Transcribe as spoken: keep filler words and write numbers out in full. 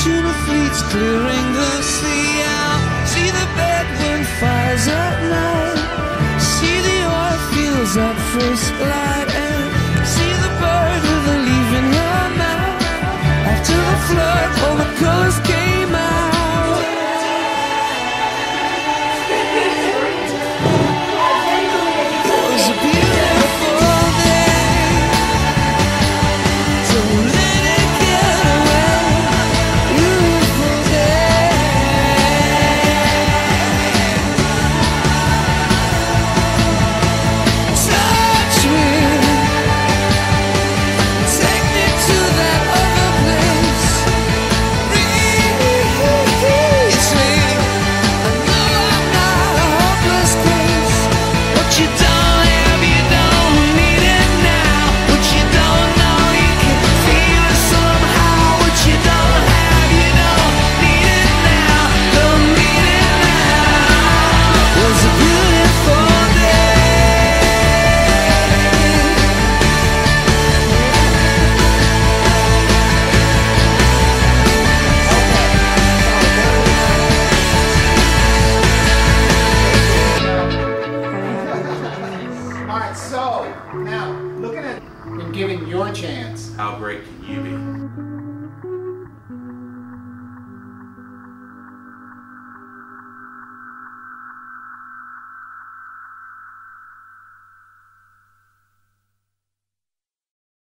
tuna fleets clearing the sea out. See the bedroom fires at night. See the oil fields at first light. And see the bird with a leaf in her mouth. After the flood, all the colors came out. It was a beautiful day. Don't let it get away. Beautiful day. Touch me. Take me to that other place. Reach me. I know I'm not a hopeless case. What you don't have, you don't need it now. What you don't know, you can feel it somehow. What you don't have, you don't need it now. Don't need it now. It was a beautiful day. All right, so now looking at and giving your chance. How great can you be?